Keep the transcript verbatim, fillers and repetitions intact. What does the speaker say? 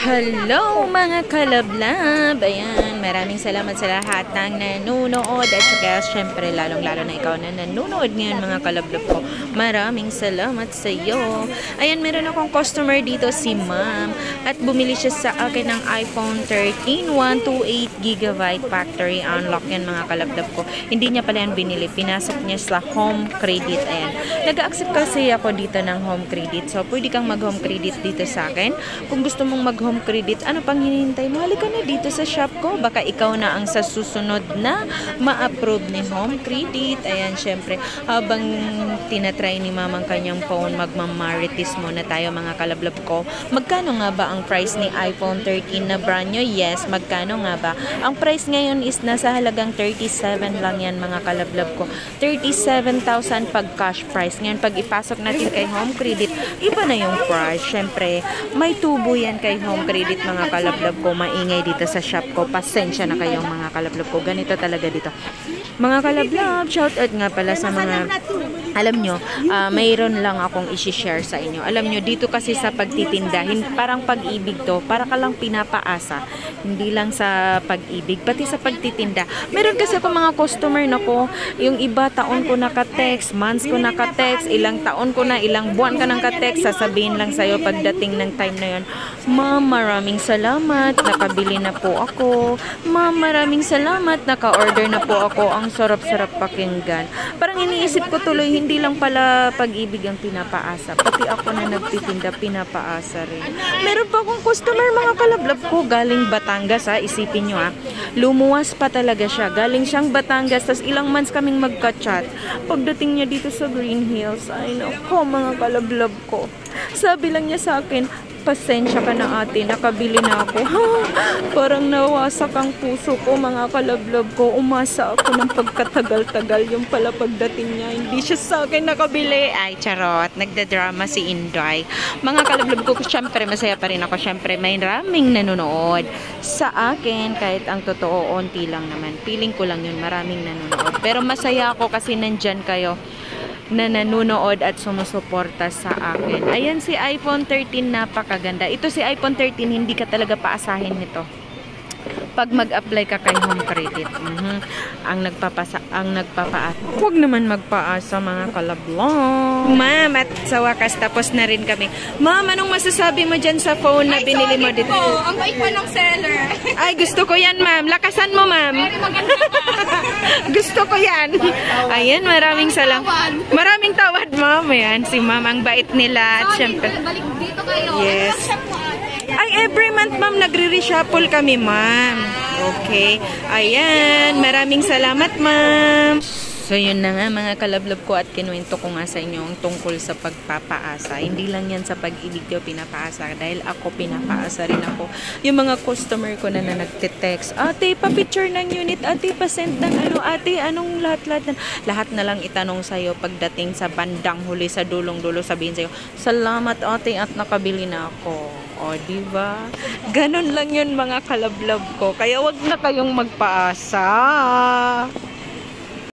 Hello mga kalablab! Ayan, maraming salamat sa lahat ng nanonood at saka syempre lalong-lalo na ikaw na nanonood ngayon mga kalablab ko. Maraming salamat sa iyo. Ayan, meron akong customer dito si ma'am at bumili siya sa akin ng iPhone thirteen, one twenty-eight gigabyte factory unlock yan mga kalablab ko. Hindi niya pala yan binili, pinasok niya sa home credit. Ayan, nag-accept kasi ako dito ng home credit. So, pwede kang mag-home credit dito sa akin. Kung gusto mong mag-home credit, ano pang hinihintay mo? Halika na dito sa shop ko. Baka ikaw na ang sa susunod na ma-approve ni home credit. Ayan, syempre, habang tinatry ni mamang kanyang phone, magmamaritis muna tayo mga kalablab ko. Magkano nga ba ang price ni iPhone thirteen na brand new? Yes, magkano nga ba? Ang price ngayon is nasa halagang thirty-seven lang yan mga kalablab ko. thirty-seven thousand pag cash price. Ngayon, pag ipasok natin kay home credit, iba na yung price. Syempre, may tubo yan kay home credit mga kalablab ko. Maingay dito sa shop ko. Pasensya na kayong mga kalablab ko. Ganito talaga dito. Mga kalablab, shoutout nga pala sa mga, alam nyo, uh, mayroon lang akong isi-share sa inyo. Alam nyo, dito kasi sa pagtitindahin, parang pag-ibig to, para ka lang pinapaasa. Hindi lang sa pag-ibig, pati sa pagtitinda. Meron kasi ako mga customer na ko, yung iba taon ko naka-text, months ko naka-text, ilang taon ko na, ilang buwan ka nang ka-text, sasabihin lang sa'yo pagdating ng time na yun, ma'am, maraming salamat, nakabili na po ako. Ma'am, maraming salamat, naka-order na po ako. Ang sarap-sarap pakinggan. Parang iniisip ko tuloy, hindi lang pala pag-ibig ang pinapaasa. Pati ako na nagtitinda, pinapaasa rin. Meron pa akong customer, mga kalablab ko, galing Batangas ha, isipin nyo ha. Lumuwas pa talaga siya. Galing siyang Batangas, tas ilang months kaming magka-chat. Pagdating niya dito sa Green Hills, ay nako mga kalablab ko. Sabi lang niya sa akin, pasensya ka na ate, nakabili na ako. Ha, parang nawasak ang puso ko mga kalablab ko. Umasa ako ng pagkatagal-tagal. Yung pala pagdating niya, hindi siya sa akin nakabili. Ay, charot. Nagdadrama si Inday. Mga kalablab ko, syempre masaya pa rin ako. Syempre may raming nanonood sa akin. Kahit ang totoo, onti lang naman. Feeling ko lang yun, maraming nanonood. Pero masaya ako kasi nandyan kayo na nanonood at sumusuporta sa akin. Ayan si iPhone thirteen, napakaganda. Ito si iPhone thirteen, hindi ka talaga paasahin nito pag mag-apply ka kay home credit. Mm-hmm. Ang nagpapasa, ang nagpapaas. Huwag naman magpaasa mga kalablong. Ma'am, at sa wakas tapos na rin kami. Ma'am, anong masasabi mo dyan sa phone na Ay, binili mo dito? Po. Ang bait pa ng seller. Ay, gusto ko yan, ma'am. Lakasan mo, ma'am. Very maganda ka. Gusto ko yan. Ayan, maraming salamat. Maraming tawad, ma'am. Ayan, si ma'am, ang bait nila. At syempre, balik dito kayo. yes. Ay, every month, ma'am, nagre-reshuffle kami, ma'am. Okay. Ayan, maraming salamat, ma'am. So, yun na nga mga kalablab ko at kinuwento ko nga sa inyo ang tungkol sa pagpapaasa. Hindi lang yan sa pag-ibig ko pinapaasa dahil ako pinapaasa rin ako. Yung mga customer ko na, na nagte-text, ate, pa-picture ng unit, ate, pa-send ng ano, ate, anong lahat-lahat na. Lahat na lang itanong sa'yo pagdating sa bandang huli, sa dulong-dulo, sabihin sa'yo, salamat ate at nakabili na ako. O, diba? Ganon lang yun mga kalablab ko. Kaya wag na kayong magpaasa.